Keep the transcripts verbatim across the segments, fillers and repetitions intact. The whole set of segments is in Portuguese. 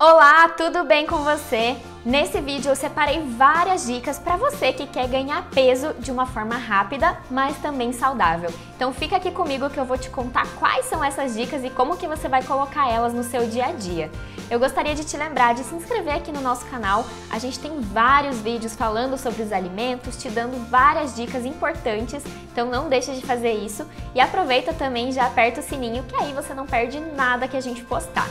Olá, tudo bem com você? Nesse vídeo eu separei várias dicas para você que quer ganhar peso de uma forma rápida, mas também saudável. Então fica aqui comigo que eu vou te contar quais são essas dicas e como que você vai colocar elas no seu dia a dia. Eu gostaria de te lembrar de se inscrever aqui no nosso canal. A gente tem vários vídeos falando sobre os alimentos, te dando várias dicas importantes, então não deixa de fazer isso. E aproveita também e já aperta o sininho que aí você não perde nada que a gente postar.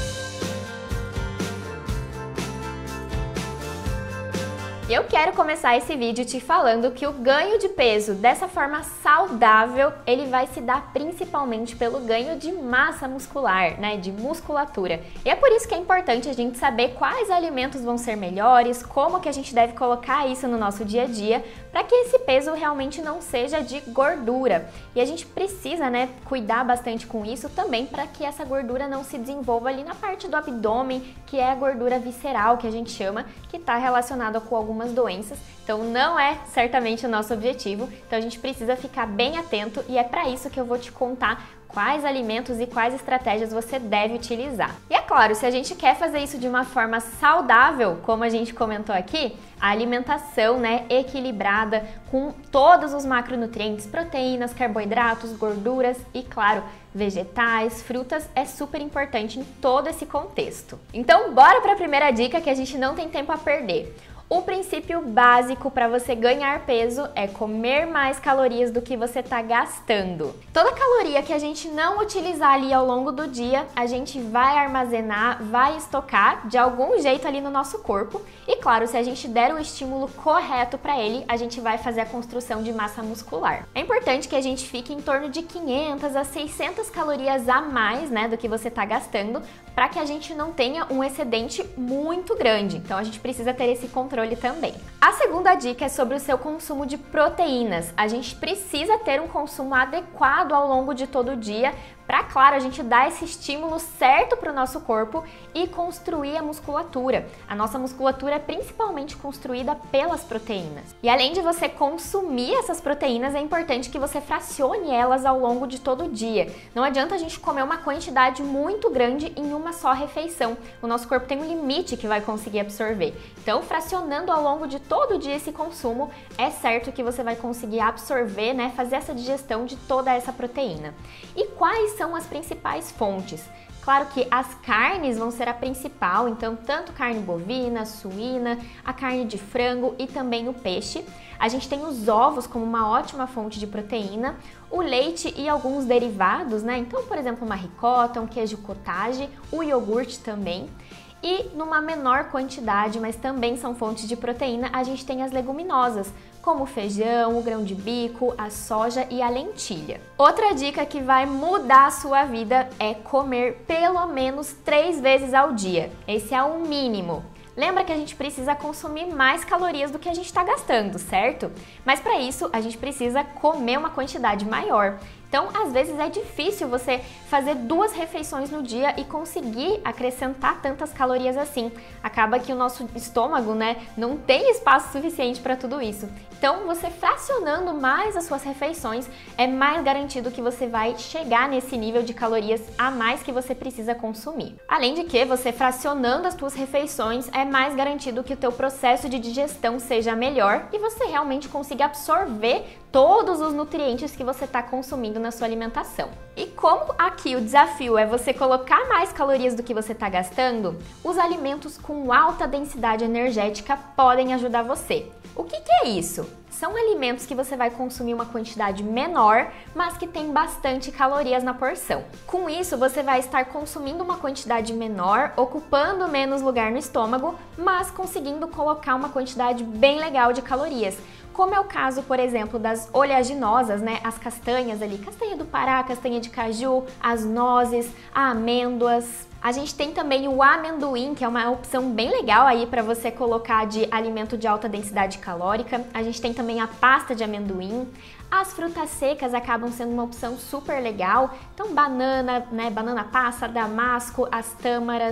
Eu quero começar esse vídeo te falando que o ganho de peso dessa forma saudável, ele vai se dar principalmente pelo ganho de massa muscular, né, de musculatura. E é por isso que é importante a gente saber quais alimentos vão ser melhores, como que a gente deve colocar isso no nosso dia a dia, para que esse peso realmente não seja de gordura. E a gente precisa, né, cuidar bastante com isso também para que essa gordura não se desenvolva ali na parte do abdômen, que é a gordura visceral que a gente chama, que está relacionada com algumas doenças, então não é certamente o nosso objetivo, então a gente precisa ficar bem atento e é para isso que eu vou te contar quais alimentos e quais estratégias você deve utilizar. E é claro, se a gente quer fazer isso de uma forma saudável, como a gente comentou aqui, a alimentação, né, equilibrada com todos os macronutrientes, proteínas, carboidratos, gorduras e, claro, vegetais, frutas é super importante em todo esse contexto. Então, bora para a primeira dica que a gente não tem tempo a perder. O princípio básico para você ganhar peso é comer mais calorias do que você está gastando. Toda caloria que a gente não utilizar ali ao longo do dia, a gente vai armazenar, vai estocar de algum jeito ali no nosso corpo. E claro, se a gente der o estímulo correto para ele, a gente vai fazer a construção de massa muscular. É importante que a gente fique em torno de quinhentas a seiscentas calorias a mais, né, do que você está gastando, para que a gente não tenha um excedente muito grande. Então a gente precisa ter esse controle também. A segunda dica é sobre o seu consumo de proteínas. A gente precisa ter um consumo adequado ao longo de todo o dia para, claro, a gente dar esse estímulo certo para o nosso corpo e construir a musculatura. A nossa musculatura é principalmente construída pelas proteínas. E além de você consumir essas proteínas, é importante que você fracione elas ao longo de todo o dia. Não adianta a gente comer uma quantidade muito grande em uma só refeição. O nosso corpo tem um limite que vai conseguir absorver. Então, fracionando ao longo de todo o dia esse consumo, é certo que você vai conseguir absorver, né, fazer essa digestão de toda essa proteína. E quais são as principais fontes? Claro que as carnes vão ser a principal, então tanto carne bovina, suína, a carne de frango e também o peixe. A gente tem os ovos como uma ótima fonte de proteína, o leite e alguns derivados, né? Então, por exemplo, uma ricota, um queijo cottage, o iogurte também. E numa menor quantidade, mas também são fontes de proteína, a gente tem as leguminosas, como o feijão, o grão de bico, a soja e a lentilha. Outra dica que vai mudar a sua vida é comer pelo menos três vezes ao dia. Esse é o mínimo. Lembra que a gente precisa consumir mais calorias do que a gente está gastando, certo? Mas para isso a gente precisa comer uma quantidade maior. Então, às vezes é difícil você fazer duas refeições no dia e conseguir acrescentar tantas calorias assim. Acaba que o nosso estômago, né, não tem espaço suficiente para tudo isso. Então, você fracionando mais as suas refeições, é mais garantido que você vai chegar nesse nível de calorias a mais que você precisa consumir. Além de que, você fracionando as suas refeições, é mais garantido que o teu processo de digestão seja melhor e você realmente consiga absorver todos os nutrientes que você está consumindo na sua alimentação. E como aqui o desafio é você colocar mais calorias do que você está gastando, os alimentos com alta densidade energética podem ajudar você. O que que é isso? São alimentos que você vai consumir uma quantidade menor, mas que tem bastante calorias na porção. Com isso, você vai estar consumindo uma quantidade menor, ocupando menos lugar no estômago, mas conseguindo colocar uma quantidade bem legal de calorias. Como é o caso, por exemplo, das oleaginosas, né? As castanhas ali, castanha do Pará, castanha de caju, as nozes, amêndoas. A gente tem também o amendoim, que é uma opção bem legal aí para você colocar de alimento de alta densidade calórica. A gente tem também a pasta de amendoim. As frutas secas acabam sendo uma opção super legal. Então, banana, né? Banana passa, damasco, as tâmaras.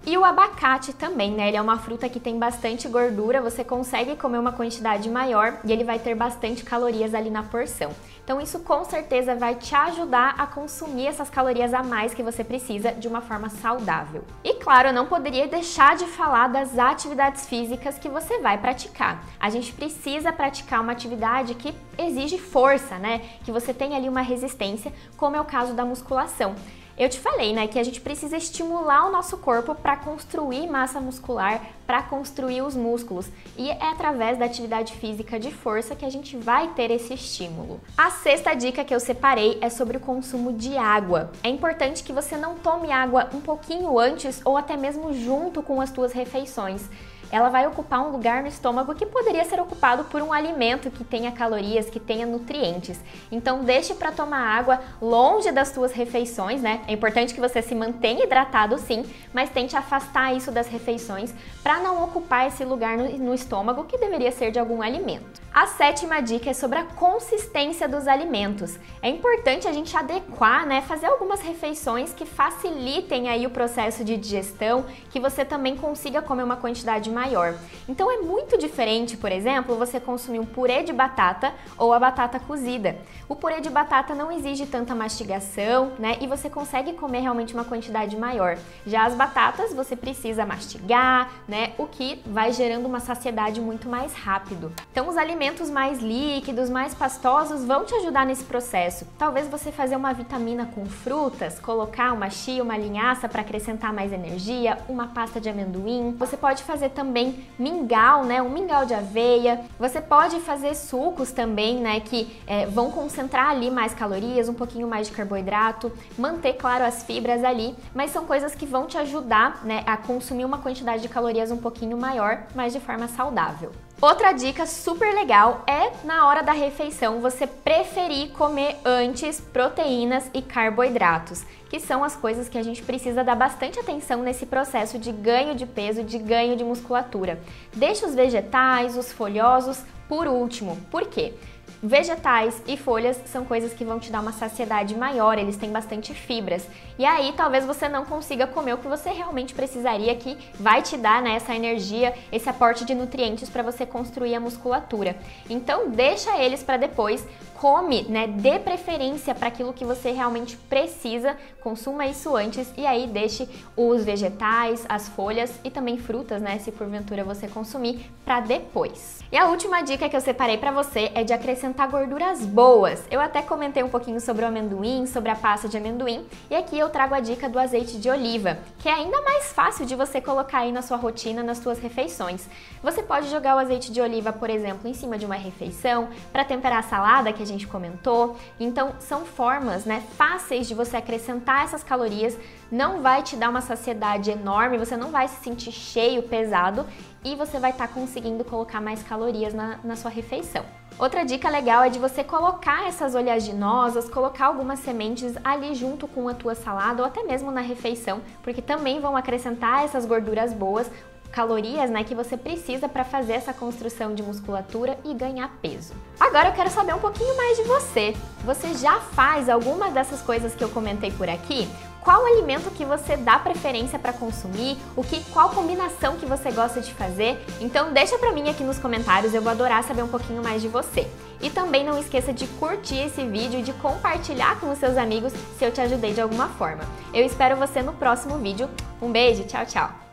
E o abacate também, né? Ele é uma fruta que tem bastante gordura, você consegue comer uma quantidade maior e ele vai ter bastante calorias ali na porção. Então isso com certeza vai te ajudar a consumir essas calorias a mais que você precisa de uma forma saudável. E claro, eu não poderia deixar de falar das atividades físicas que você vai praticar. A gente precisa praticar uma atividade que exige força, né? Que você tenha ali uma resistência, como é o caso da musculação. Eu te falei, né, que a gente precisa estimular o nosso corpo para construir massa muscular, para construir os músculos. E é através da atividade física de força que a gente vai ter esse estímulo. A sexta dica que eu separei é sobre o consumo de água. É importante que você não tome água um pouquinho antes ou até mesmo junto com as tuas refeições. Ela vai ocupar um lugar no estômago que poderia ser ocupado por um alimento que tenha calorias, que tenha nutrientes. Então deixe para tomar água longe das suas refeições, né? É importante que você se mantenha hidratado sim, mas tente afastar isso das refeições para não ocupar esse lugar no, no estômago que deveria ser de algum alimento. A sétima dica é sobre a consistência dos alimentos. É importante a gente adequar, né, fazer algumas refeições que facilitem aí o processo de digestão, que você também consiga comer uma quantidade maior. Então é muito diferente, por exemplo, você consumir um purê de batata ou a batata cozida. O purê de batata não exige tanta mastigação, né, e você consegue comer realmente uma quantidade maior. Já as batatas você precisa mastigar, né, o que vai gerando uma saciedade muito mais rápido. Então os alimentos Alimentos mais líquidos, mais pastosos vão te ajudar nesse processo. Talvez você fazer uma vitamina com frutas, colocar uma chia, uma linhaça para acrescentar mais energia, uma pasta de amendoim. Você pode fazer também mingau, né? Um mingau de aveia. Você pode fazer sucos também, né? Que é, vão concentrar ali mais calorias, um pouquinho mais de carboidrato, manter, claro, as fibras ali, mas são coisas que vão te ajudar, né, a consumir uma quantidade de calorias um pouquinho maior, mas de forma saudável. Outra dica super legal é, na hora da refeição, você preferir comer antes proteínas e carboidratos, que são as coisas que a gente precisa dar bastante atenção nesse processo de ganho de peso, de ganho de musculatura. Deixa os vegetais, os folhosos por último. Por quê? Vegetais e folhas são coisas que vão te dar uma saciedade maior, eles têm bastante fibras. E aí talvez você não consiga comer o que você realmente precisaria, que vai te dar, né, essa energia, esse aporte de nutrientes para você construir a musculatura. Então deixa eles para depois, come, né, dê preferência para aquilo que você realmente precisa, consuma isso antes e aí deixe os vegetais, as folhas e também frutas, né, se porventura você consumir, para depois. E a última dica que eu separei para você é de acrescentar gorduras boas. Eu até comentei um pouquinho sobre o amendoim, sobre a pasta de amendoim, e aqui eu trago a dica do azeite de oliva, que é ainda mais fácil de você colocar aí na sua rotina, nas suas refeições. Você pode jogar o azeite de oliva, por exemplo, em cima de uma refeição, para temperar a salada que a gente comentou. Então são formas, né, fáceis de você acrescentar essas calorias, não vai te dar uma saciedade enorme, você não vai se sentir cheio, pesado, e você vai estar tá conseguindo colocar mais calorias na, na sua refeição. Outra dica legal é de você colocar essas oleaginosas, colocar algumas sementes ali junto com a tua salada ou até mesmo na refeição, porque também vão acrescentar essas gorduras boas, calorias, né, que você precisa para fazer essa construção de musculatura e ganhar peso. Agora eu quero saber um pouquinho mais de você. Você já faz alguma dessas coisas que eu comentei por aqui? Qual alimento que você dá preferência para consumir? O que, qual combinação que você gosta de fazer? Então deixa para mim aqui nos comentários, eu vou adorar saber um pouquinho mais de você. E também não esqueça de curtir esse vídeo e de compartilhar com os seus amigos se eu te ajudei de alguma forma. Eu espero você no próximo vídeo. Um beijo, tchau, tchau!